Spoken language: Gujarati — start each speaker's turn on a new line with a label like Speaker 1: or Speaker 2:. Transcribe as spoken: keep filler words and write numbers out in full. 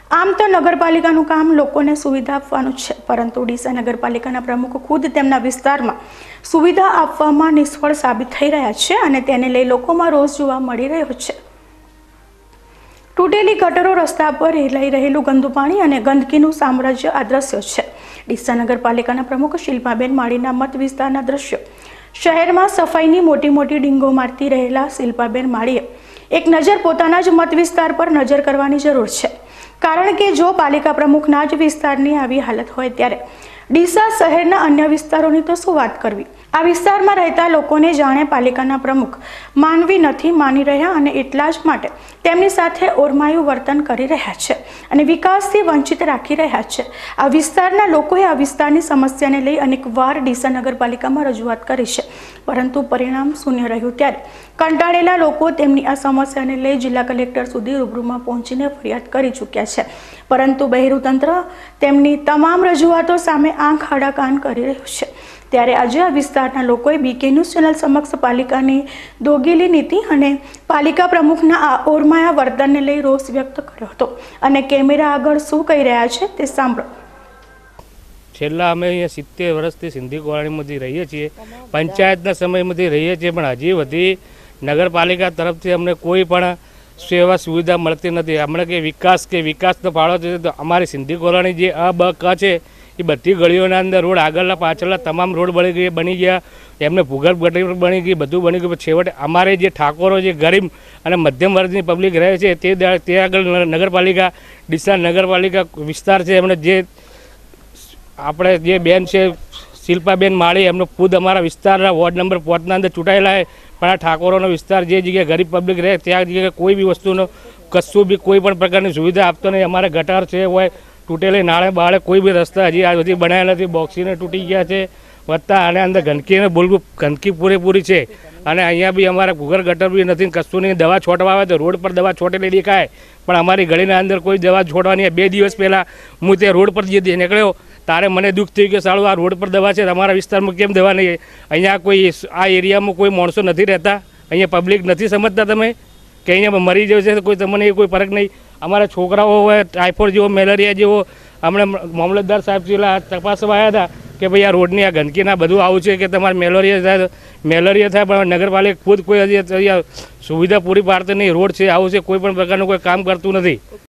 Speaker 1: આમ તો નગરપાલિકાનું કામ લોકોને સુવિધા આપવાનું છે, પરંતુ ડીસા નગરપાલિકાના પ્રમુખ ખુદ તેમના વિસ્તારમાં સુવિધા આપવામાં નિષ્ફળ સાબિત થઈ રહ્યા છે અને તેને લઈ લોકોમાં રોષ જોવા મળી રહ્યો છે। તૂટેલી ગટરો, રસ્તા પર લઈ રહેલું ગંદુ પાણી અને ગંદકીનું સામ્રાજ્ય આ દ્રશ્યો છે। ડીસા નગરપાલિકાના પ્રમુખ શિલ્પાબેન માળીના મત વિસ્તારના દ્રશ્યો। શહેરમાં સફાઈની મોટી મોટી ડીંગો મારતી રહેલા શિલ્પાબેન માળીએ એક નજર પોતાના જ મત વિસ્તાર પર નજર કરવાની જરૂર છે, કારણ કે જો પાલિકા પ્રમુખના જ વિસ્તારની આવી હાલત હોય ત્યારે ડીસા શહેરના અન્ય વિસ્તારોની તો શું વાત કરવી। આ વિસ્તારમાં રહેતા લોકોને જાણે પાલિકાના પ્રમુખ માનવી નથી માની રહ્યા અને એટલા જ માટે તેમની સાથે ઓરમાયું વર્તન કરી રહ્યા છે અને વિકાસથી વંચિત રાખી રહ્યા છે। આ વિસ્તારના લોકોએ આ વિસ્તારની સમસ્યાને લઈ અનેકવાર ડીસા નગરપાલિકામાં રજૂઆત કરી છે, પરંતુ પરિણામ શૂન્ય રહ્યું ત્યારે કંટાળેલા લોકો તેમની આ સમસ્યાને લઈ જિલ્લા કલેક્ટર સુધી રૂબરૂમાં પહોંચીને ફરિયાદ કરી ચૂક્યા છે, પરંતુ બહેરું તંત્ર તેમની તમામ રજૂઆતો સામે આંખ આડા કાન કરી રહ્યું છે। ત્યારે આજે આ વિસ્તારના લોકોએ બીકે ન્યૂઝ ચેનલ સમક્ષ પાલિકાની દોગીલી નીતિ અને પાલિકા પ્રમુખના આ ઓરમાયા વર્તનને લઈ રોષ વ્યક્ત કર્યો હતો અને કેમેરા આગળ શું કહી રહ્યા છે તે સાંભળો।
Speaker 2: છેલ્લા અમે અહીંયા સિત્તેર વર્ષથી સિંધી કોલોનીમાંથી રહીએ છીએ, પંચાયતના સમયમાંથી રહીએ છીએ, પણ હજી બધી નગરપાલિકા તરફથી અમને કોઈ પણ સેવા સુવિધા મળતી નથી। હમણાં કે વિકાસ કે વિકાસનો ફાળો છે તો અમારી સિંધી કોલોની જે અ બ ક છે એ બધી ગળીઓના અંદર રોડ આગળના પાછળના તમામ રોડ બની ગયા બની ગયા એમને ભૂગર્ભ ગટર બની ગઈ, બધું બની ગયું। છેવટે અમારે જે ઠાકોરો જે ગરીબ અને મધ્યમ વર્ગની પબ્લિક રહે છે તે તે આગળ નગરપાલિકા ડીસા નગરપાલિકા વિસ્તાર છે એમને જે આપણે જે બેન છે શિલ્પાબેન માળી એમનો ખુદ અમારા વિસ્તારના વોર્ડ નંબર પાંચના અંદર ચૂંટાયેલા છે, પણ આ ઠાકોરોનો વિસ્તાર જે જગ્યાએ ગરીબ પબ્લિક રહે ત્યાં જગ્યાએ કોઈ બી વસ્તુનો કશું બી કોઈ પણ પ્રકારની સુવિધા આપતો નહીં। અમારે ગટર છે હોય તૂટેલી નાળે બાળે કોઈ બી રસ્તા હજી આ બધી બનાવેલા નથી, બોક્સીને તૂટી ગયા છે વત્તા અને અંદર ગંદકીને બોલવું ગંદકી પૂરેપૂરી છે અને અહીંયા બી અમારે ભૂગર ગટર બી નથી, કશું નહીં। દવા છોટવા આવે તો રોડ પર દવા છોટેલી દેખાય, પણ અમારી ગળીના અંદર કોઈ દવા છોડવાની। બે દિવસ પહેલાં હું તે રોડ પર જે નીકળ્યો તારે મને દુઃખ થયું કે સારું આ રોડ પર દવા છે, તમારા વિસ્તારમાં કેમ દવા નહીં? અહીંયા કોઈ આ એરિયામાં કોઈ માણસો નથી રહેતા, અહીંયા પબ્લિક નથી સમજતા તમે કે અહીંયા મરી જશે કોઈ તમને કોઈ ફરક નહીં। અમારા છોકરાઓ હોય ટાઇફોઇડ જેવો મેલેરિયા જેવો હમણાં મામલતદાર સાહેબ જેલા તપાસવા આવ્યા હતા કે ભાઈ આ રોડની આ ગંદકીના બધું આવું છે કે તમારે મેલેરિયા થાય મેલેરિયા થાય પણ નગરપાલિકા ખુદ કોઈ હજી સુવિધા પૂરી પાડતી નહીં। રોડ છે આવું છે કોઈ પણ પ્રકારનું કોઈ કામ કરતું નથી।